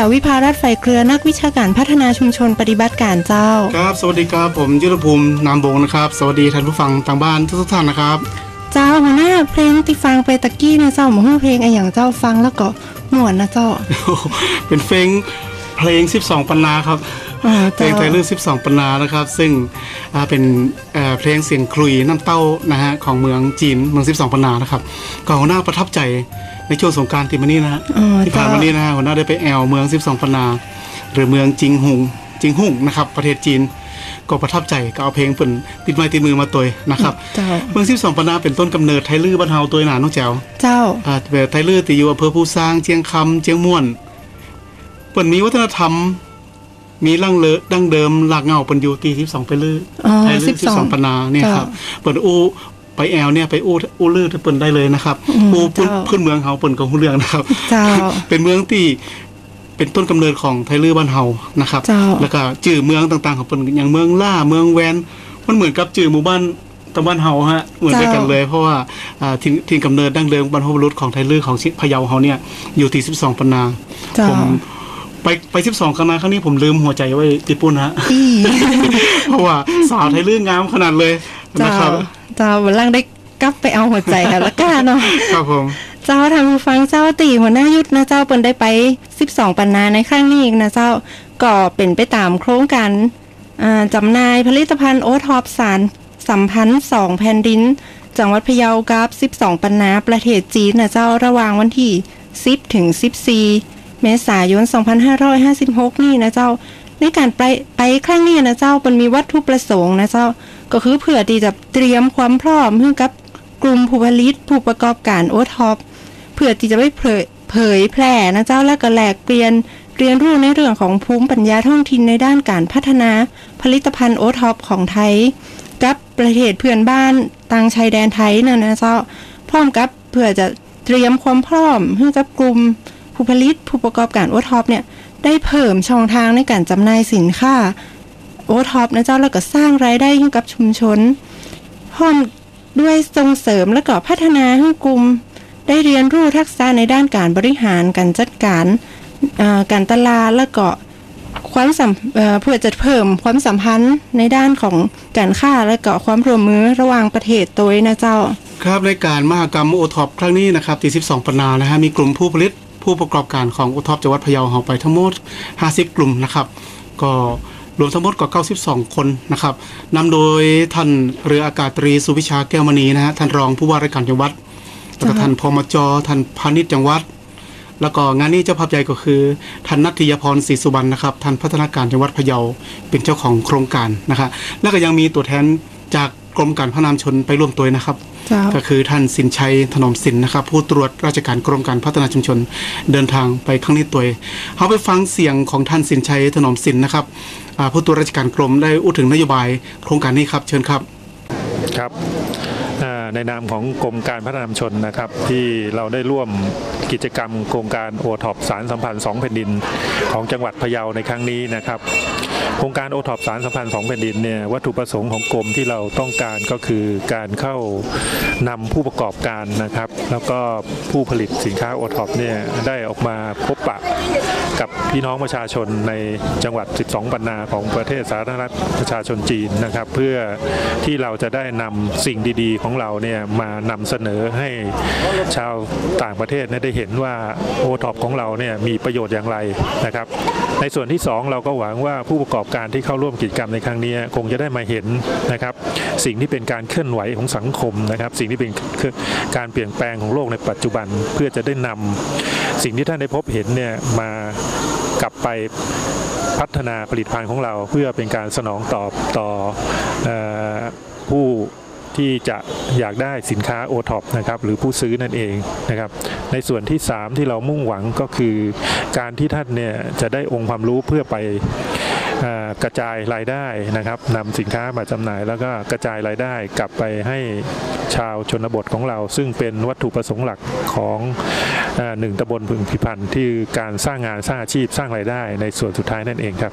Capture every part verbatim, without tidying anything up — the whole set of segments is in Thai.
วิภารัตน์ไฟเครือนักวิชาการพัฒนาชุมชนปฏิบัติการเจ้าครับสวัสดีครับผมยุทธภูมินามวงนะครับสวัสดีท่านผู้ฟังทางบ้านทุกท่านนะครับเจ้าหัวหน้าเพลงที่ฟังไปตะกี้นะเจ้าหมอเพลงอะไรอย่างเจ้าฟังแล้วก็ม่วนนะเจ้าเป็นเพลงเพลงสิบสองปันนาครับเพลงไทยลื่นสิบสองปันนานะครับซึ่งเป็นเพลงเสียงคลุยน้ำเต้านะฮะของเมืองจีนเมืองสิบสองปันนานะครับก็หัวหน้าประทับใจในช่วงสงกรานต์ที่มานี้นะฮะที่ผ่านมานี้นะฮะหัวหน้าได้ไปแอลเมืองสิบสองปันนาหรือเมืองจิงหุงจิงหุงนะครับประเทศจีนก็ประทับใจก็เอาเพลงเพิ่นติดไม้ติดมือมาตัวนะครับเมืองสิบสองปันนาเป็นต้นกำเนิดไทยลื่นบ้านเฮาตัวหนาน้องแจ๋วเจ้าอ่าไทยลื่นที่อยู่อำเภอภูซางเชียงคำเชียงม่วนเปิ้นมีวัฒนธรรมมีร่างเลอะดั้งเดิมหลักเงาเปิ้นอยู่ที่สิบสองไปลื่นไทยลื่นสิบสองปันนาเนี่ยครับเปิ้นอู้ไปแอลเนี่ยไปอู้อู้ลื่นเปิ้นได้เลยนะครับอู้พื้นเมืองเฮาเปิ้นก็ฮู้เรื่องนะครับเป็นเมืองที่เป็นต้นกำเนิดของไทยลื่นบ้านเฮานะครับแล้วก็ชื่อเมืองต่างๆของเปิ้นอย่างเมืองล่าเมืองแวนมันเหมือนกับชื่อหมู่บ้านตำบลเฮาฮะเหมือนกันเลยเพราะว่าถิ่นถิ่นกำเนิดดั้งเดิมบรรพบุรุษของไทยลื่นของพะเยาเฮาเนี่ยอยู่ที่สิบสองปันนาผมไปไปสิบสองคณะครั้งนี้ผมลืมหัวใจไว้ญี่ปุ่นฮะเพราะว่าสาวไทยลื่นงามขนาดเลยนะครับเจ้าวันหลังได้กลับไปเอาหัวใจกันละกันเนาะครับผมเจ้าทางผู้ฟังเจ้าตีหัวหน้ายุทธนะเจ้าเปิ้นได้ไปสิบสองปันนาในครั้งนี้อีกนะเจ้าก็เป็นไปตามโครงการจำหน่ายผลิตภัณฑ์โอท็อปสารสัมพันธ์สองแผ่นดินจังหวัดพะเยากับสิบสองปันนาประเทศจีนนะเจ้าระหว่างวันที่สิบถึงสิบสี่เมษายนสองพันห้าร้อยห้าสิบหกนี่นะเจ้าในการไปไปครั้งนี้นะเจ้ามันมีวัตถุประสงค์นะเจ้าก็คือเพื่อที่จะเตรียมความพร้อมให้กับกลุ่มผู้ผลิตผู้ประกอบการโอท็อปเพื่อที่จะไปเผยเผยแพร่นะเจ้าและก็แลกเปลี่ยนเรียนรู้ในเรื่องของภูมิปัญญาท้องถิ่นในด้านการพัฒนาผลิตภัณฑ์โอท็อปของไทยกับประเทศเพื่อนบ้านต่างชายแดนไทยนั่นนะเจ้าพร้อมกับเพื่อจะเตรียมความพร้อมให้กับกลุ่มผู้ผลิตผู้ประกอบการโอท็อปเนี่ยได้เพิ่มช่องทางในการจำหน่ายสินค้าโอท็อปนะเจ้าแล้วก็สร้างรายได้ให้กับชุมชนพร้อมด้วยส่งเสริมและก็พัฒนาให้กลุ่มได้เรียนรู้ทักษะในด้านการบริหารการจัดการการตลาดและก็ความสัมเพื่อจะเพิ่มความสัมพันธ์ในด้านของการค้าและก็ความร่วมมือระหว่างประเทศตัวนะเจ้าครับในการมหกรรมโอท็อปครั้งนี้นะครับที่สิบสองปันนานะฮะมีกลุ่มผู้ผลิตผู้ประกอบการของโอท็อปจังหวัดพะเยาเฮาไปทั้งหมดห้าสิบกลุ่มนะครับก็รวมทั้งหมดก็เก้าสิบสองคนนะครับนำโดยท่านเรืออากาศตรีสุวิชาแก้วมณีนะฮะท่านรองผู้ว่าราชการจังหวัดแล้วก็ท่านพมจท่านพาณิชย์จังหวัดแล้วก็งานนี้เจ้าภาพใหญ่ก็คือท่านนัทธิยพรศรีสุวรรณนะครับท่านพัฒนาการจังหวัดพะเยาเป็นเจ้าของโครงการนะครับแล้วก็ยังมีตัวแทนจากกรมการพัฒนาชนไปร่วมตัวนะครับก็คือท่านสินชัยถนอมสินนะครับผู้ตรวจราชการกรมการพัฒนาชุมชนเดินทางไปครั้งนี้ตัวเขาไปฟังเสียงของท่านสินชัยถนอมสินนะครับผู้ตรวจราชการกรมได้อู้ถึงนโยบายโครงการนี้ครับเชิญครับครับในนามของกรมการพัฒนาชุมชนนะครับที่เราได้ร่วมกิจกรรมโครงการโอท็อปสารสัมพันธ์สองแผ่นดินของจังหวัดพะเยาในครั้งนี้นะครับโครงการโอท็อปสารสัมพันธ์สองแผ่นดินเนี่ยวัตถุประสงค์ของกรมที่เราต้องการก็คือการเข้านำผู้ประกอบการนะครับแล้วก็ผู้ผลิตสินค้าโอท็อปเนี่ยได้ออกมาพบปะกับพี่น้องประชาชนในจังหวัดสิบสองปันนาของประเทศสาธารณรัฐประชาชนจีนนะครับเพื่อที่เราจะได้นำสิ่งดีๆของเราเนี่ยมานำเสนอให้ชาวต่างประเทศได้เห็นว่าโอท็อปของเราเนี่ยมีประโยชน์อย่างไรนะครับในส่วนที่สองเราก็หวังว่าผู้ประกอบการที่เข้าร่วมกิจกรรมในครั้งนี้คงจะได้มาเห็นนะครับสิ่งที่เป็นการเคลื่อนไหวของสังคมนะครับสิ่งที่เป็นการเปลี่ยนแปลงของโลกในปัจจุบันเพื่อจะได้นำสิ่งที่ท่านได้พบเห็นเนี่ยมากลับไปพัฒนาผลิตภัณฑ์ของเราเพื่อเป็นการสนองตอบต่อผู้ที่จะอยากได้สินค้าโอท็อปนะครับหรือผู้ซื้อนั่นเองนะครับในส่วนที่สามที่เรามุ่งหวังก็คือการที่ท่านเนี่ยจะได้องค์ความรู้เพื่อไปกระจายรายได้นะครับนำสินค้ามาจำหน่ายแล้วก็กระจายรายได้กลับไปให้ชาวชนบทของเราซึ่งเป็นวัตถุประสงค์หลักของหนึ่งตำบลพึงพิพันธ์ที่การสร้างงานสร้างอาชีพสร้างรายได้ในส่วนสุดท้ายนั่นเองครับ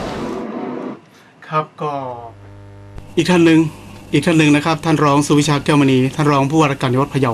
ครับก็อีกท่านหนึ่งอีกท่านหนึ่งนะครับท่านรองสุวิชาแก้วมณีท่านรองผู้ว่าราชการจังหวัดพะเยา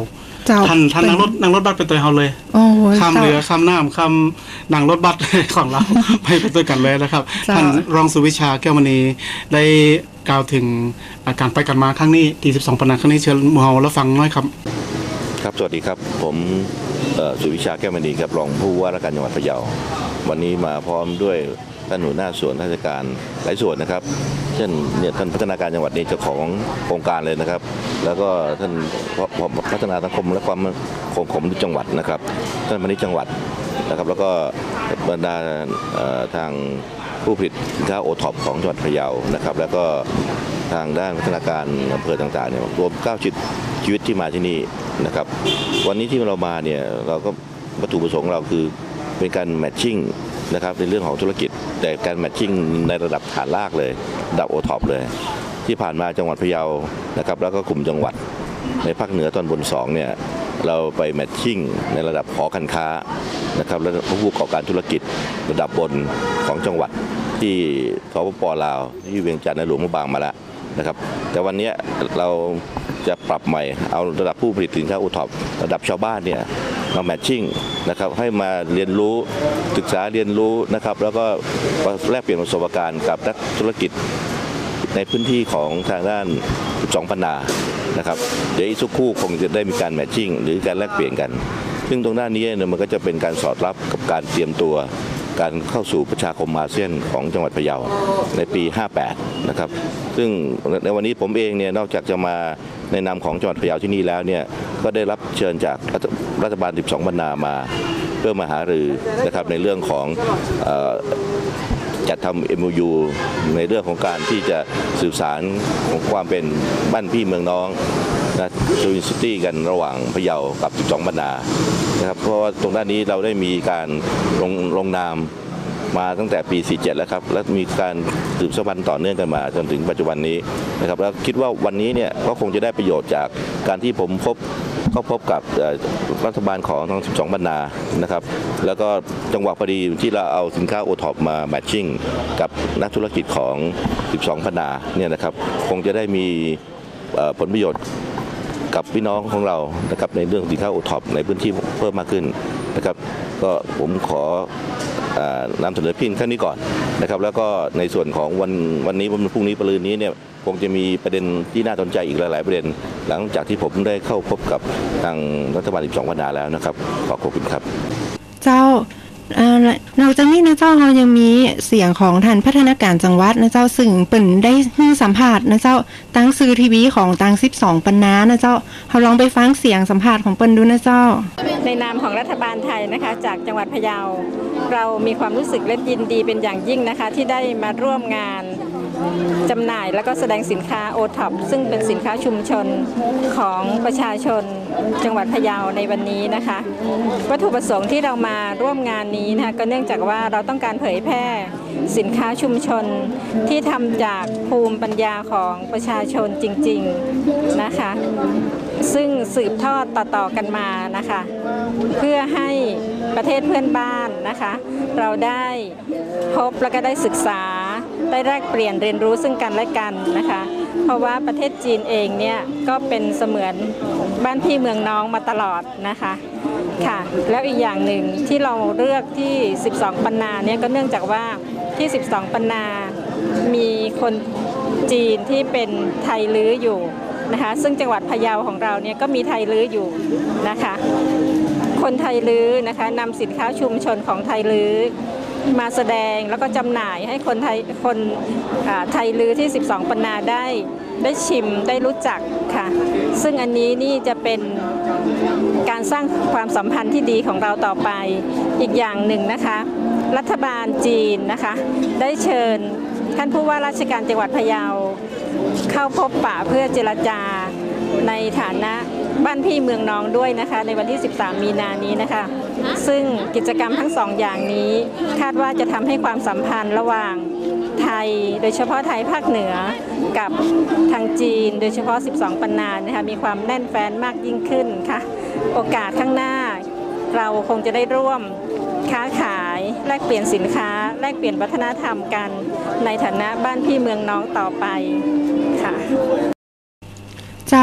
เจ้าท่านท่านนั่งรถนั่งรถบัสไปตัวเฮาเลยโอ้ยข้ามเจ้าเรือข้ามน้ำข้ามนั่งรถบัส ของเรา ไปไปด้วยกันเลยนะครับเจ้าท่านรองสุวิชาแก้วมณีได้กล่าวถึงอาการไปกันมาครั้งนี้ที่สิบสองปันนาครั้งนี้เชิญหมู่เฮาแล้วฟังน้อยครับครับสวัสดีครับผมเอ่อสุวิชาแก้วมณีครับรองผู้ว่าราชการจังหวัดพะเยาวันนี้มาพร้อมด้วยท่านหัวหน้าส่วนราชการหลายส่วนนะครับเช่นเนี่ยท่านพัฒนาการจังหวัดนี่เจ้าของโครงการเลยนะครับ แล้วก็ท่านพัฒนาสังคมและความมั่นคงของจังหวัดนะครับท่านพาณิชย์จังหวัดนะครับแล้วก็บรรดาเอ่อทางผู้ผลิตสินค้าโอท็อปของจังหวัดพะเยานะครับแล้วก็ทางด้านพัฒนาการอำเภอต่างๆเนี่ยรวมเก้าชีวิตที่มาที่นี่นะครับวันนี้ที่เรามาเนี่ยเราก็วัตถุประสงค์เราคือเป็นการแมทชิ่งนะครับในเรื่องของธุรกิจแต่การแมทชิ่งในระดับฐานรากเลยระดับโอท็อปเลยที่ผ่านมาจังหวัดพะเยานะครับแล้วก็กลุ่มจังหวัดในภาคเหนือตอนบนสองเนี่ยเราไปแมทชิ่งในระดับหอการค้านะครับและผู้ประกอบการธุรกิจระดับบนของจังหวัดที่สปป.ลาวที่เวียงจันทร์ในหลวงพระบางมาแล้วนะครับแต่วันนี้เราจะปรับใหม่เอาระดับผู้ผลิตสินค้าโอท็อประดับชาวบ้านเนี่ยมาแมทชิ่งนะครับให้มาเรียนรู้ศึกษาเรียนรู้นะครับแล้วก็แลกเปลี่ยนประสบการณ์กับนักธุรกิจในพื้นที่ของทางด้านสองปันนานะครับเดี๋ยวอีกสักครู่คงจะได้มีการแมทชิ่งหรือการแลกเปลี่ยนกันซึ่งตรงด้านนี้เนี่ยมันก็จะเป็นการสอดรับกับการเตรียมตัวการเข้าสู่ประชาคมอาเซียนของจังหวัดพะเยาในปีห้าแปดนะครับซึ่งในวันนี้ผมเองเนี่ยนอกจากจะมาในนามของจังหวัดพะเยาที่นี่แล้วเนี่ยก็ได้รับเชิญจากรัฐบาลสิบสองปันนามาเพื่อมาหารือนะครับในเรื่องของเอ่อจัดทำ เอ็ม โอ ยู ในเรื่องของการที่จะสื่อสารของความเป็นบ้านพี่เมืองน้องนะทวินซิตี้กันระหว่างพะเยากับสิบสองปันนานะครับเพราะว่าตรงด้านนี้เราได้มีการลงลงนามมาตั้งแต่ปีสี่สิบเจ็ดแล้วครับและมีการสืบสานต่อเนื่องกันมาจนถึงปัจจุบันนี้นะครับแล้วคิดว่าวันนี้เนี่ยก็คงจะได้ประโยชน์จากการที่ผมพบก็พบกับรัฐบาลของทั้งสิบสองปันนานะครับแล้วก็จังหวะพอดีที่เราเอาสินค้าโอท็อปมาแมทชิ่งกับนักธุรกิจของสิบสองปันนาเนี่ยนะครับคงจะได้มีผลประโยชน์กับพี่น้องของเรานะครับในเรื่องสินค้าโอท็อปในพื้นที่เพิ่มมากขึ้นนะครับก็ผมขอนำเสนอเพียงแค่นี้ก่อนนะครับแล้วก็ในส่วนของวันวันนี้วันพรุ่งนี้ปรืนนี้เนี่ยคงจะมีประเด็นที่น่าสนใจอีกหลายๆประเด็นหลังจากที่ผมได้เข้าพบกับทางรัฐบาลสิบสองปันนาแล้วนะครับขอบคุณครับเจ้านอกจากนี้นะเจ้าเรายังมีเสียงของท่านพัฒนาการจังหวัดนะเจ้าซึ่งเป็นได้ให้สัมภาษณ์นะเจ้าตั้งสื่อทีวีของตั้งสิบสองปันนานะเจ้าเราลองไปฟังเสียงสัมภาษณ์ของเปิ้นดูนะเจ้าในนามของรัฐบาลไทยนะคะจากจังหวัดพะเยาเรามีความรู้สึกและยินดีเป็นอย่างยิ่งนะคะที่ได้มาร่วมงานจำหน่ายแล้วก็แสดงสินค้าโอท็อปซึ่งเป็นสินค้าชุมชนของประชาชนจังหวัดพะเยาในวันนี้นะคะวัตถุประสงค์ที่เรามาร่วมงานนี้นะคะก็เนื่องจากว่าเราต้องการเผยแพร่สินค้าชุมชนที่ทำจากภูมิปัญญาของประชาชนจริงๆนะคะซึ่งสืบทอดต่อๆกันมานะคะเพื่อให้ประเทศเพื่อนบ้านนะคะเราได้พบและก็ได้ศึกษาได้แลกเปลี่ยนเรียนรู้ซึ่งกันและกันนะคะเพราะว่าประเทศจีนเองเนี่ยก็เป็นเสมือนบ้านพี่เมืองน้องมาตลอดนะคะค่ะแล้วอีกอย่างหนึ่งที่เราเลือกที่สิบสองปันนาเนี่ยก็เนื่องจากว่าที่สิบสองปันนามีคนจีนที่เป็นไทยลื้ออยู่นะคะซึ่งจังหวัดพะเยาของเราเนี่ยก็มีไทยลื้ออยู่นะคะคนไทยลื้อนะคะนำสินค้าชุมชนของไทยลื้อมาแสดงแล้วก็จำหน่ายให้คนไทยคนไทยลื้อที่สิบสองปันนาได้ได้ชิมได้รู้จักค่ะซึ่งอันนี้นี่จะเป็นการสร้างความสัมพันธ์ที่ดีของเราต่อไปอีกอย่างหนึ่งนะคะรัฐบาลจีนนะคะได้เชิญท่านผู้ว่าราชการจังหวัดพะเยาเข้าพบปะเพื่อเจรจาในฐานะบ้านพี่เมืองน้องด้วยนะคะในวันที่สิบสามมีนานี้นะคะซึ่งกิจกรรมทั้งสองอย่างนี้คาดว่าจะทำให้ความสัมพันธ์ระหว่างไทยโดยเฉพาะไทยภาคเหนือกับทางจีนโดยเฉพาะสิบสองปันนานะคะมีความแน่นแฟ้นมากยิ่งขึ้นค่ะโอกาสข้างหน้าเราคงจะได้ร่วมค้าขายแลกเปลี่ยนสินค้าแลกเปลี่ยนวัฒนธรรมกันในฐานะบ้านพี่เมืองน้องต่อไปค่ะเจ้า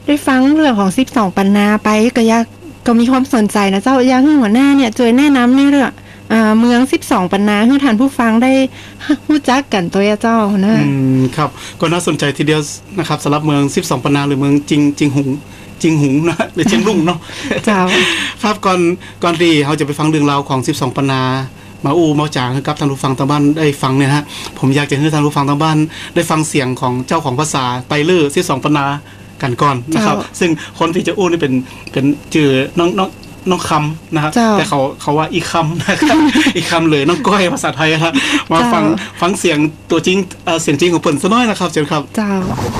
ได้ฟังเรื่องของสิบสองปันนาไปก็อยากก็มีความสนใจนะเจ้าอยากให้หัวหน้าเนี่ยช่วยแนะนำในเรื่องอ่าเมืองสิบสองปันนาให้ท่านผู้ฟังได้รู้จักกันตัวเจ้านะอืมครับก็น่าสนใจทีเดียวนะครับสำหรับเมืองสิบสองปันนาหรือเมืองจิงจิงหุงจิงหุงนะหรือเชียงรุ่งเนาะเจ้าครับก่อนก่อนที่เราจะไปฟังเรื่องราวของสิบสองปันนามาอู้มาจางให้กับท่านผู้ฟังทางบ้านได้ฟังเนี่ยฮะผมอยากจะให้ท่านผู้ฟังทางบ้านได้ฟังเสียงของเจ้าของภาษาไตเลอร์สิบสองปันนากันก่อนนะครับซึ่งคนที่จะอู้นี่เป็นเป็นชื่อน้องน้องน้องคำนะครับแต่เขาเขาว่าอีคำนะครับอีคำเลยน้องก้อยภาษาไทยครับมาฟังฟังเสียงตัวจริงเสียงจริงของเปิ่นซะน้อยนะครับเชิญครับเจ้า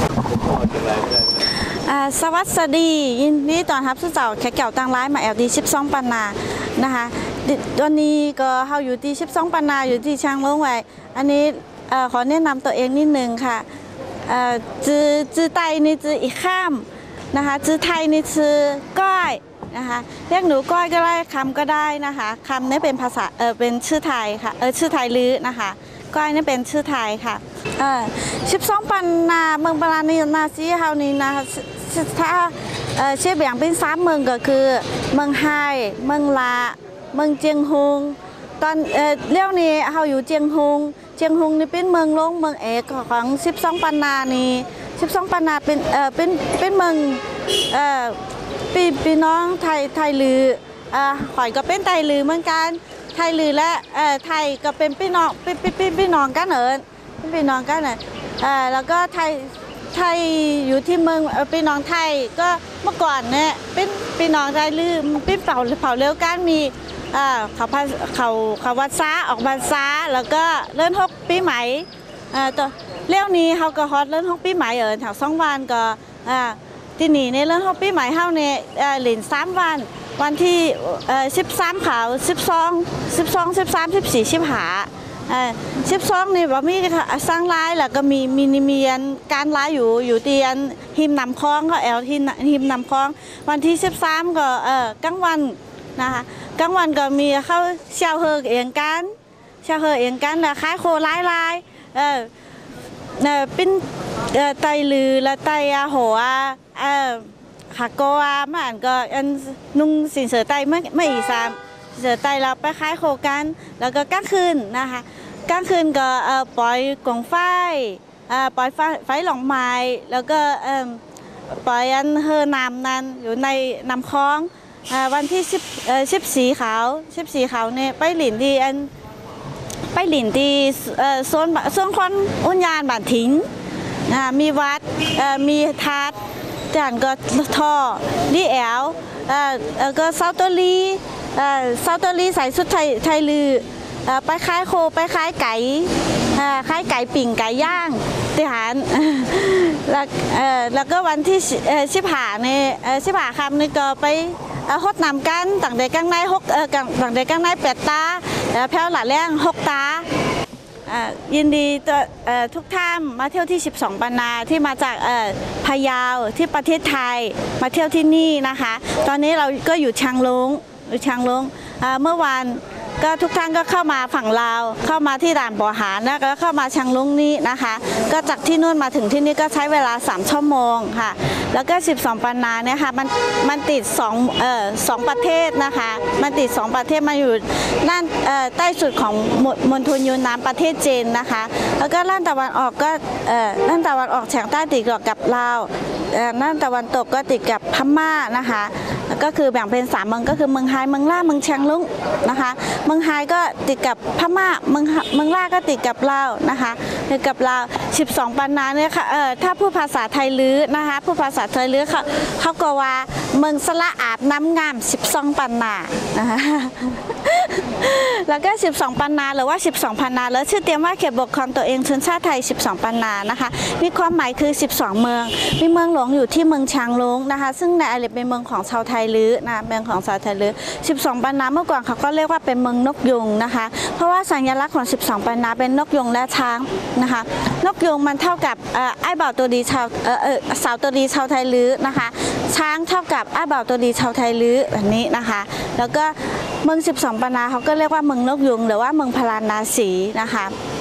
สวัสดียินดีต้อนรับสู่เจ้าแขกเก่าต่างร้ายมาแอลดีสิบสองปันนานะคะวันนี้ก็เฮาอยู่ที่สิบสองปันนาอยู่ที่ช้างลงไว้อันนี้ขอแนะนำตัวเองนิดนึงค่ะจื้อจื้อไตนี่จื้ออีข้ามนะคะจื้อไทยนี่จื้อก้อยนะคะเรียกหนูก้อยก็ได้คำก็ได้นะคะคำนี้เป็นภาษาเออเป็นชื่อไทยค่ะเออชื่อไทยลื้อนะคะก้อยนี่เป็นชื่อไทยค่ะเออสิบสองปันนาเมืองปราณีนาซีเฮานี่นะคะถ้าเออเชื่อแบ่งเป็นสามเมืองก็คือเมืองไฮเมืองลาเมืองเจียงฮงตอนเออเรื่องนี้เฮาอยู่เจียงฮงเจียงฮงนี่เป็นเมืองลงเมืองเอกของสิบสองปันนานี่สิบสองปันนาเป็นเออเป็นเป็นเมืองเออปีพี่น้องไทยไทยลืออ่าหอยก็เป็นไทยลือเหมือนกันไทยลือและเอ่อไทยก็เป็นพี่น้องพี่พี่พี่น้องกันเหรอเป็นพี่น้องกันเหรออ่าแล้วก็ไทยไทยอยู่ที่เมืองพี่น้องไทยก็เมื่อก่อนเนี่ยเป็นพี่น้องไทยลือเป็นเผ่าเผ่าเลี้ยวกันมีอ่าเขาพาเขาเขาวัดซ้าออกวัดซ้าแล้วก็เล่นฮกปีใหม่อ่าตัวเลี้ยวนี้เขาก็ฮอตเล่นฮกปีใหม่เออแถวสองวันก็อ่าที่นี่ในเรื่องของปีใหม่เฮาเนี่ยหลินสามวันวันที่สิบสามขาวสิบสองสิบสองสิบสามสิบสี่สิบห้าสิบสองนี่ว่ามีสร้างร้ายแล้วก็มีมีนิมีนการร้ายอยู่อยู่ที่หิมนำคลองก็แอลที่หิมนำคลองวันที่สิบสามก็เออกลางวันนะคะกลางวันก็มีเข้าเช่าเฮอเองกันเช่าเฮอเองกันแล้วขายโคร้ายลายเออเนี่ยเป็นไตลือและไตอาหัวเออหักโกอามันก็อันนุ่งสินเสือไตไม่ไม่อีสามเสือไตเราไปขายโคกันแล้วก็กลางคืนนะคะกลางคืนก็เออปล่อยกองไฟเออปล่อยไฟไฟหลงไม้แล้วก็เออปล่อยอันเฮอนำนั้นอยู่ในน้ำคลองวันที่สิบเออสิบสีขาวสิบสีขาวเนี่ยไปหลินที่อันไปหลินที่เออโซนโซนคอนอุญญาณบ้านทิ้งมีวัดมีทัดจานก็ท่อดีแอลก็เซาตอลีเซาตอลีใส่ชุดไทยไทยลือไปขายโคไปขายไก่ขายไก่ปิ่งไก่ย่างที่หารแล้วแล้วก็วันที่ชิบหาเนี่ยชิบหาคำนี่ก็ไปฮดนำกันต่างเด็กกังในฮกต่างเด็กกังในแปดตาแพ้วหล่าแรงฮกตายินดีทุกท่านมาเที่ยวที่สิบสองปันนาที่มาจากพะเยาที่ประเทศไทยมาเที่ยวที่นี่นะคะตอนนี้เราก็อยู่ชางลงอยู่ชางลงเมื่อวานก็ทุกท่านก็เข้ามาฝั่งลาวเข้ามาที่ด่านบ่อหารแล้วก็เข้ามาชางลงนี้นะคะก็จากที่นู่นมาถึงที่นี่ก็ใช้เวลาสามชั่วโมงค่ะแล้วก็สิบสองปันนาเนี่ยค่ะมันมันติดสองเอ่อสองประเทศนะคะมันติดสองประเทศมาอยู่ด้านเอ่อใต้สุดของมณฑลยูนนานประเทศจีนนะคะแล้วก็ด้านตะวันออกก็เอ่อด้านตะวันออกเฉียงใต้ติดกับลาวด้านตะวันตกก็ติดกับพม่านะคะก็คือแบ่งเป็นสามเมืองก็คือเมืองไฮเมืองล่าเมืองเชียงลุงนะคะเมืองไฮก็ติดกับพม่าเมืองเมืองล่าก็ติดกับลาวนะคะติดกับลาวสิบสองปันนาเนี่ยค่ะเอ่อถ้าผู้ภาษาไทยลื้อนะคะผู้ภาษาไทยลื้อเขาเขาก็ว่าเมืองสละอาบน้ำงามสิบสองปันนานะคะแล้วก็สิบสองปันนาหรือว่าสิบสองปันนาแล้วชื่อเตรียมว่าเขตปกครองตัวเองชนชาติไทยสิบสองปันนานะคะมีความหมายคือสิบสองเมืองมีเมืองหลวงอยู่ที่เมืองชางลงนะคะซึ่งในอดีตเป็นเมืองของชาวไทยลื้อนะเมืองของชาวไทยลื้อสิบสองปันนาเมื่อก่อนเขาก็เรียกว่าเป็นเมืองนกยุงนะคะเพราะว่าสัญลักษณ์ของสิบสองปันนาเป็นนกยุงและช้างนะคะนกยุงมันเท่ากับไอ้บ่าวตัวดีชาวสาวตัวดีชาวไทยลื้อนะคะช้างเท่ากับไอ้บ่าวตัวดีชาวไทยลื้อแบบนี้นะคะแล้วก็เมืองสิบสองปันนาเขาก็เรียกว่าเมืองนกยุงหรือว่าเมืองพาราณสีนะคะ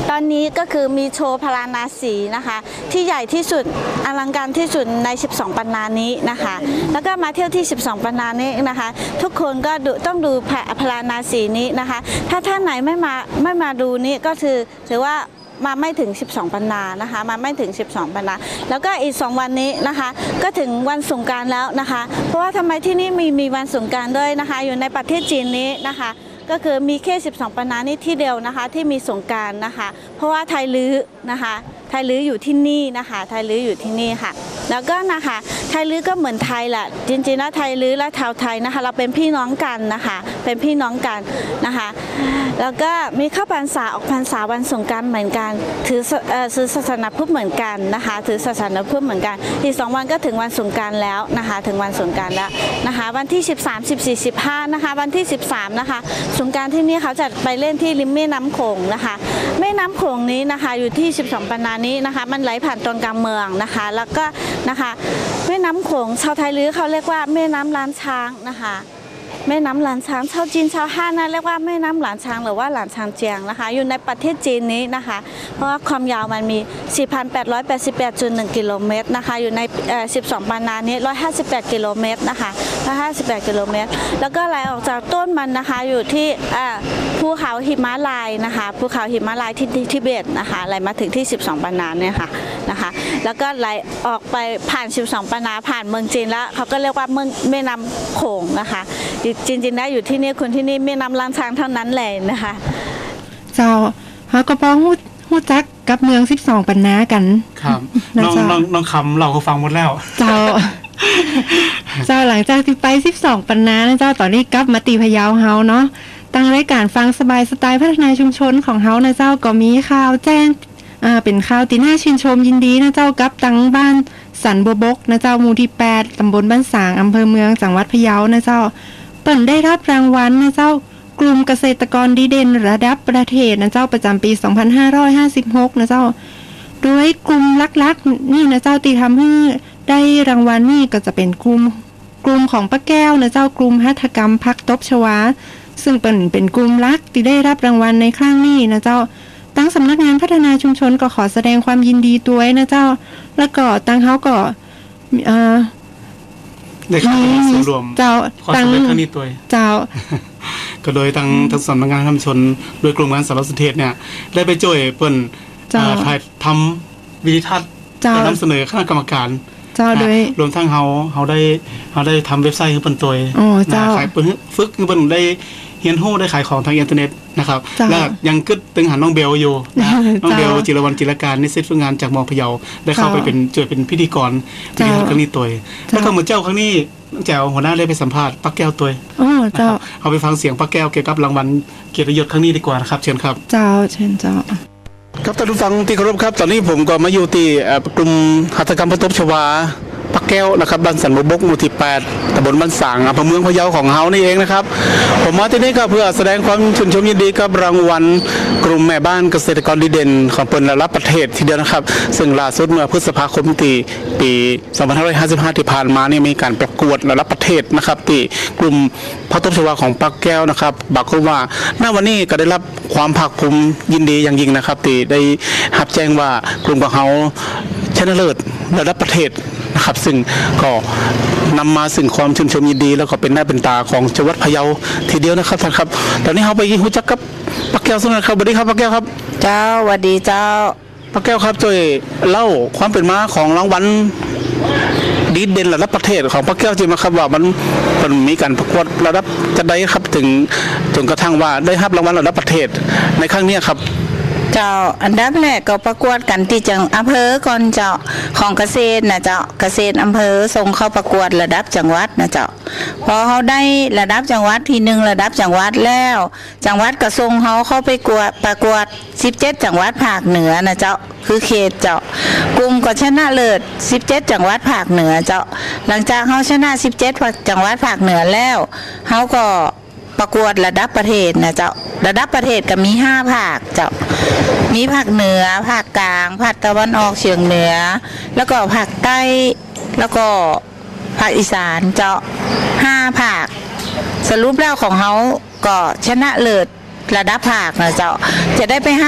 ตอนนี้ก็คือมีโชว์พลานาสีนะคะที่ใหญ่ที่สุดอลังการที่สุดในสิบสองปันนานี้นะคะแล้วก็มาเที่ยวที่สิบสองปันนานี้นะคะทุกคนก็ดูต้องดูพลานาสีนี้นะคะถ้าท่านไหนไม่มาไม่มาดูนี้ก็คือถือว่ามาไม่ถึงสิบสองปันนานะคะมาไม่ถึงสิบสองปันนาแล้วก็อีกสองวันนี้นะคะก็ถึงวันสงกรานต์แล้วนะคะเพราะว่าทำไมที่นี่มีมีวันสงกรานต์ด้วยนะคะอยู่ในประเทศจีนนี้นะคะก็คือมีแค่สิบสองปันนานี้ที่เดียวนะคะที่มีสงกรานต์นะคะเพราะว่าไทยลื้อนะคะไทยลื้ออยู่ที่นี่นะคะไทยลื้ออยู่ที่นี่ค่ะแล้วก็นะคะไทยลื้อก็เหมือนไทยแหละจริงๆแล้วไทยลื้อและชาวไทยนะคะเราเป็นพี่น้องกันนะคะเป็นพี่น้องกันนะคะแล้วก็มีเข้าพรรษาออกพรรษาวันสงกรานต์เหมือนกันถือถือศาสนาพุทธเหมือนกันนะคะถือศาสนาพุทธเหมือนกันอีกสองวันก็ถึงวันสงกรานต์แล้วนะคะถึงวันสงกรานต์แล้วนะคะวันที่สิบสาม สิบสี่ สิบห้านะคะวันที่สิบสามนะคะสงกรานต์ที่นี่เขาจะไปเล่นที่ริมแม่น้ำโขงนะคะแม่น้ำโขงนี้นะคะอยู่ที่สิบสองปันนานี้นะคะมันไหลผ่านตรงกลางเมืองนะคะแล้วก็นะคะแม่น้ำโขงชาวไทยลื้อเขาเรียกว่าแม่น้ำล้านช้างนะคะแม่น้ำหลานช้างชาวจีนชาวฮ่านนะเรียกว่าแม่น้ำหลานช้างหรือว่าหลานช้างเจียงนะคะอยู่ในประเทศจีนนี้นะคะเพราะว่าความยาวมันมี สี่พันแปดร้อยแปดสิบแปดจุดหนึ่ง กิโลเมตรนะคะอยู่ในสิบสองปันนานี้หนึ่งร้อยห้าสิบแปดกิโลเมตรนะคะหนึ่งร้อยห้าสิบแปดกิโลเมตรแล้วก็ไหลออกจากต้นมันนะคะอยู่ที่ภูเขาหิมาลัยนะคะภูเขาหิมาลัยที่ทิเบตนะคะไหลมาถึงที่สิบสองปันนาเนี่ยค่ะนะคะแล้วก็ไหลออกไปผ่านสิบสองปันนาผ่านเมืองจีนแล้วเขาก็เรียกว่าเมืองแม่น้ำโขงนะคะจริงๆนะอยู่ที่นี่คนที่นี่แม่น้ำล้านช้างเท่านั้นเลยนะคะเจ้าเฮาก็พ้องฮู้ฮู้จักกับเมืองสิบสองปันนากันครับน้องน้องน้องคำเราก็ฟังหมดแล้วเจ้าเจ้าหลังจากที่ไปสิบสองปันนาเจ้าตอนนี้กลับมาตีพะเยาเฮาเนาะตั้งรายการฟังสบายสไตล์พัฒนาชุมชนของเฮานะเจ้าก็มีข่าวแจ้งอ่าเป็นข่าวที่น่าชื่นชมยินดีนะเจ้ากับตังบ้านสันบัวบกนะเจ้าหมู่ที่แปดตำบลบ้านสางอำเภอเมืองจังหวัดพะเยานะเจ้าเปิ่นได้รับรางวัลนะเจ้ากลุ่มเกษตรกรดีเด่นระดับประเทศนะเจ้าประจำปีสองพันห้าร้อยห้าสิบหกนะเจ้าโดยกลุ่มลักๆนี่นะเจ้าที่ทำให้ได้รางวัลนี่ก็จะเป็นกลุ่มกลุ่มของป้าแก้วนะเจ้ากลุ่มหัตถกรรมพักตบชวาซึ่งเป็นเป็นกลุ่มลักที่ได้รับรางวัลในครั้งนี้นะเจ้าตั้งสำนักงานพัฒนาชุมชนก็ขอแสดงความยินดีด้วยนะเจ้าแล้วก็ตั้งเฮาก็เอ่อได้เข้าส่วนรวมเจ้าตั้งครั้งนี้ตัวเจ้าก็โดยตั้งทั้งสำนักงานชุมชนโดยกลุ่มงานสารสนเทศเนี่ยได้ไปช่วยเปิ้นถ่ายทำวิดีทัศน์นำเสนอคณะกรรมการเจ้าโดยรวมทั้งเฮาเฮาได้เฮาได้ทำเว็บไซต์ให้เปิ้นตัวอ๋อเจ้าขายเปิ้นฝึกให้เปิ้นได้เรียนรู้ได้ขายของทางอินเทอร์เน็ตนะครับแล้วยังกึดตึงหันน้องเบลอยู่น้องเบลจิรวรรณจิรการนิสิตฝึกงานจากมอพะเยาได้เข้าไปเป็นช่วยเป็นพิธีกรวิดีทัศน์ครั้งนี้ตัวแล้วก็เหมือนเจ้าครั้งนี้แจ๋วหัวหน้าเลยไปสัมภาษณ์ป้าแก้วตัวอ๋อเจ้าเอาไปฟังเสียงป้าแก้วเกี่ยวกับรางวัลเกียรติยศครั้งนี้ดีกว่านะครับเชิญครับเจ้าเชิญเจ้าครับท่านผู้ฟังที่เคารพครับตอนนี้ผมก็มาอยู่ที่กลุ่มหัตถกรรมพันตบชวาป้าแก้วนะครับบ้านสันบัวบกหมู่ที่แปดตำบลบ้านสางอำเภอเมืองพะเยาของเฮานี่เองนะครับผมมาที่นี่ก็เพื่อแสดงความชื่นชมยินดีกับรางวัลกลุ่มแม่บ้านเกษตรกรดีเด่นของเปิ้นระดับประเทศทีเดียวนะครับซึ่งล่าสุดเมื่อพฤษภาคมที่ปีสองพันห้าร้อยห้าสิบห้าที่ผ่านมานี่มีการประกวดระดับประเทศนะครับที่กลุ่มพันตบชวาของป้าแก้วนะครับบอกว่าณวันนี้ก็ได้รับความภาคภูมิยินดีอย่างยิ่งนะครับที่ได้รับแจ้งว่ากลุ่มของเฮาชนะเลิศระดับประเทศนะครับซึ่งก็นำมาซึ่งความชื่นชมยินดีแล้วก็เป็นหน้าเป็นตาของจังหวัดพะเยาทีเดียวนะครับท่านครับตอนนี้เราไปรู้จักกับป้าแก้วสักหน่อยครับสวัสดีครับป้าแก้วครับเจ้าสวัสดีเจ้าป้าแก้วครับช่วยเล่าความเป็นมาของรางวัลดีเด่นระดับประเทศของป้าแก้วจริงไหมครับว่ามันมันมีการประกวดระดับจะได้ครับถึงจนกระทั่งว่าได้รับรางวัลระดับประเทศในครั้งนี้ครับเจ้าอันดับแรกก็ประกวดกันที่จังอำเภอก่อนเจ้าของเกษตรนะเจ้าเกษตรอำเภอส่งเข้าประกวดระดับจังหวัดนะเจ้าพอเขาได้ระดับจังหวัดที่หนึ่งระดับจังหวัดแล้วจังหวัดก็ส่งเขาเข้าไปกวดประกวดสิบเจ็ดจังหวัดภาคเหนือนะเจ้าคือเขตเจ้ากลุ่มก็ชนะเลิศสิบเจ็ดจังหวัดภาคเหนือเจ้าหลังจากเขาชนะสิบเจ็ดจังหวัดภาคเหนือแล้วเขาก็ประกวดระดับประเทศนะเจ้าระดับประเทศก็มีห้าภาคเจ้ามีภาคเหนือภาคกลางภาคตะวันออกเฉียงเหนือแล้วก็ภาคใต้แล้วก็ภาคอีสานเจ้าห้าภาคสรุปแล้วของเขาก็ชนะเลิศระดับภาคนะเจ้าจะได้ไปรับ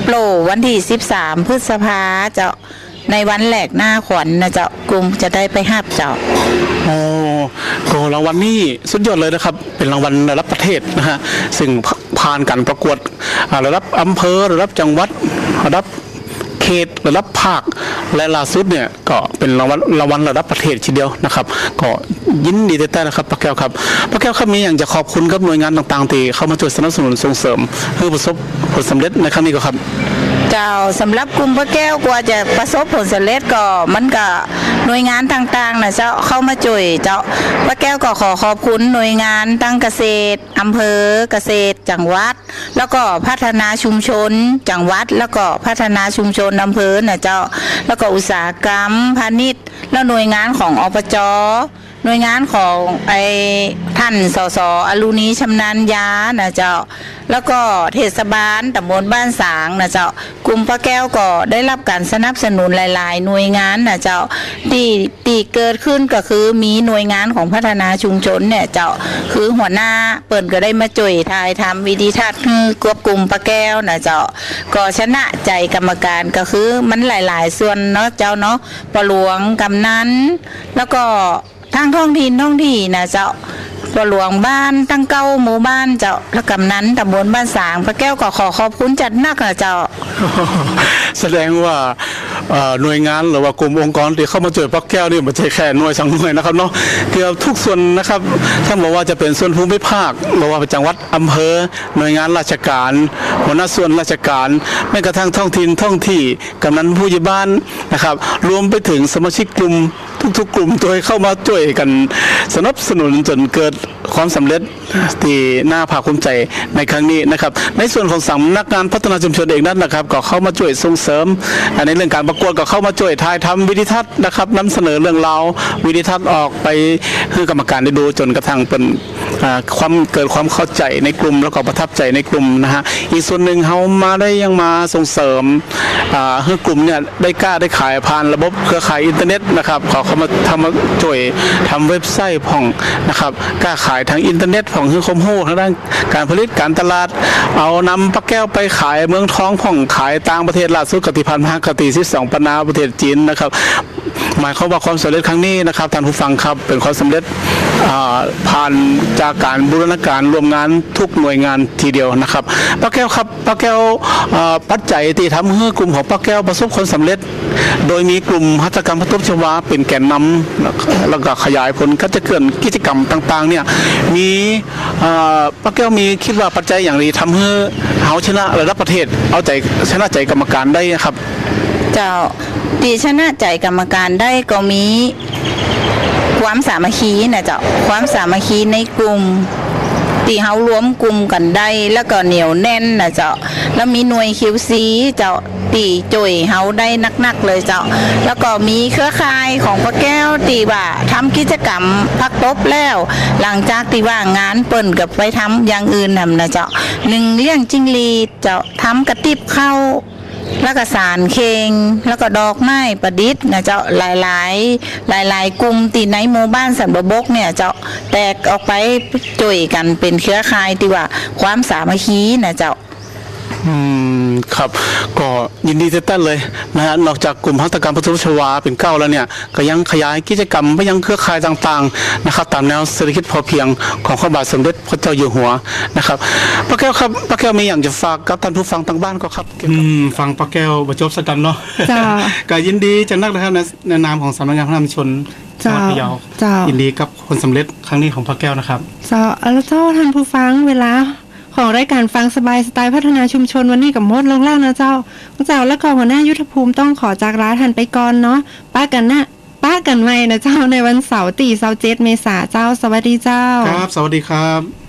โปรวันที่สิบสามพฤษภาเจ้าในวันแหลกหน้าขวัญนะเจ้ากลุ่มจะได้ไปหับเจ้าโอ้ก็รางวัลนี้สุดยอดเลยนะครับเป็นรางวัลระดับประเทศนะฮะซึ่งผ่านการประกวดระดับอำเภอระดับจังหวัดระดับเขตระดับภาคและล่าสุดเนี่ยก็เป็นรางวัลรางวัลระดับประเทศทีเดียวนะครับก็ยินดีแต่ๆนะครับป้าแก้วครับป้าแก้วครับมีอย่างจะขอบคุณกับหน่วยงานต่างๆที่เข้ามาช่วยสนับสนุนส่งเสริมเพื่อประสบผลสำเร็จในครั้งนี้ก็ครับเจ้าสำหรับกลุ่มป้าแก้วกว่าจะประสบผลสำเร็จก็มันก็หน่วยงานต่างๆนะเจ้าเข้ามาช่วยเจ้าป้าแก้วก็ขอขอบคุณหน่วยงานตั้งเกษตรอำเภอเกษตรจังหวัดแล้วก็พัฒนาชุมชนจังหวัดแล้วก็พัฒนาชุมชนอำเภอนะเจ้าแล้วก็อุตสาหกรรมพาณิชย์แล้วหน่วยงานของอบจ.หน่วยงานของไอ้ท่านสสอรุณีชำนาญยานะเจ้าแล้วก็เทศบาลตำบลบ้านสางนะเจ้ากลุ่มป้าแก้วก็ได้รับการสนับสนุนหลายๆหน่วยงานนะเจ้าที่ที่เกิดขึ้นก็คือมีหน่วยงานของพัฒนาชุมชนเนี่ยเจ้าคือหัวหน้าเปิ่นก็ได้มาจ่วยทายทำวิธีทัศน์คือกวบกลุ่มป้าแก้วนะเจ้าก็ชนะใจกรรมการก็คือมันหลายๆส่วนเนาะเจ้าเนาะปหลวงกำนันแล้วก็ทางท้องถิ่นท้องที่นะเจ้าปหลวงบ้านตั้งเก้าหมู่บ้านเจ้าและกำนันตำบลบ้านสางป้าแก้วก็ขอขอบคุณจัดนักนะเจ้าแสดงว่าหน่วยงานหรือว่ากลุ่มองค์กรที่เข้ามาช่วยป้าแก้วนี่ไม่ใช่แค่หน่วยสองหน่วยนะครับเนาะเกือบทุกส่วนนะครับถ้าบอกว่าจะเป็นส่วนภูมิภาคหรือว่าจังหวัดอำเภอหน่วยงานราชการหัวหน้าส่วนราชการแม้กระทั่งท้องถิ่นท้องที่กำนันผู้ใหญ่บ้านนะครับรวมไปถึงสมาชิกกลุ่มทุกๆกลุ่มตัวเข้ามาช่วยกันสนับสนุนจนเกิดความสำเร็จที่น่าภาคภูมิใจในครั้งนี้นะครับในส่วนของสำนักงานพัฒนาชุมชนเองนั้นนะครับก็เข้ามาช่วยส่งเสริมในเรื่องการประกวดก็เข้ามาช่วยถ่ายทำวิดีทัศน์นะครับนำเสนอเรื่องราววิดีทัศน์ออกไปให้กรรมการได้ดูจนกระทั่งเป็นความเกิดความเข้าใจในกลุ่มแล้วก็ประทับใจในกลุ่มนะฮะอีกส่วนหนึ่งเขามาได้ยังมาส่งเสริมให้กลุ่มเนี่ยได้กล้าได้ขายผ่านระบบเครือข่ายอินเทอร์เน็ตนะครับเขาเขามาทำมาช่วยทำเว็บไซต์ผ่องนะครับกล้าขายทางอินเทอร์เน็ตผ่องคือคมโห่ทางด้านการผลิตการตลาดเอานำป้าแก้วไปขายเมืองท้องผ่องขายต่างประเทศล่าสุดกติพันธ์มหากติสิบสองปนาประเทศจีนนะครับหมายความว่าความสำเร็จครั้งนี้นะครับท่านผู้ฟังครับเป็นความสำเร็จผ่านจากการบูรณาการรวมงานทุกหน่วยงานทีเดียวนะครับป้าแก้วครับป้าแก้วปัจจัยที่ทำให้กลุ่มของป้าแก้วประสบความสำเร็จโดยมีกลุ่มหัตถกรรมพัฒนชวาเป็นแกนนำแล้วก็ขยายผลก็จะเกิดกิจกรรมต่างๆเนี่ยมีป้าแก้วมีคิดว่าปัจจัยอย่างไรทำให้เขาชนะระดับประเทศเอาใจชนะใจกรรมการได้ครับเจ้าที่ชนะใจกรรมการได้ก็มีความสามัคคีนะเจ้าความสามัคคีในกลุ่มที่เขารวมกลุ่มกันได้แล้วก็เหนียวแน่นนะเจ้าแล้วมีหน่วยคิวซีเจ้าตีจ่วยเขาได้นักๆเลยเจ้าแล้วก็มีเครือข่ายของป้าแก้วตีว่าทำกิจกรรมพักตบแล้วหลังจากที่ว่างานเปิ่นกับไปทำอย่างอื่นนำนะเจ้าหนึ่งเลี้ยงจิ้งหรีดเจ้าทำกระติบเข้าแล้วก็สารเคงแล้วก็ดอกไม้ประดิษฐ์นะเจ้าหลายหลายหลายหลายกลุ่มตีในหมู่บ้านสันบกเนี่ยเจ้าแตกออกไปจ่วยกันเป็นเครือข่ายที่ว่าความสามัคคีนะเจ้าอืมครับก็ยินดีเต้นเลยนะฮะนอกจากกลุ่มหัตถกรรมพัฒนชวาเป็นเก้าแล้วเนี่ยก็ยังขยายกิจกรรมไปยังเครือข่ายต่างๆนะครับตามแนวเศรษฐกิจพอเพียงของพระบาทสมเด็จพระเจ้าอยู่หัวนะครับป้าแก้วครับป้าแก้วมีอย่างจะฝากกับท่านผู้ฟังทางบ้านก็ครับอืมฟังป้าแก้วบรรจบสักกันเนาะจ้าก็ยินดีจังนักนะครับในนามของสำนักงานพัฒนาชุมชนจังหวัดพะเยายินดีกับผลสำเร็จครั้งนี้ของป้าแก้วนะครับจ้าแล้วเจ้าท่านผู้ฟังเวลาของรายการฟังสบายสไตล์พัฒนาชุมชนวันนี้กับมดลงล่างนะเจ้าเจ้าและก็หัวหน้ายุทธภูมิต้องขอจากร้านทันไปก่อนเนาะป้ากันนะป้ากันไว้นะเจ้าในวันเสาร์ที่ยี่สิบเจ็ดเมษายนเจ้าสวัสดีเจ้าครับสวัสดีครับ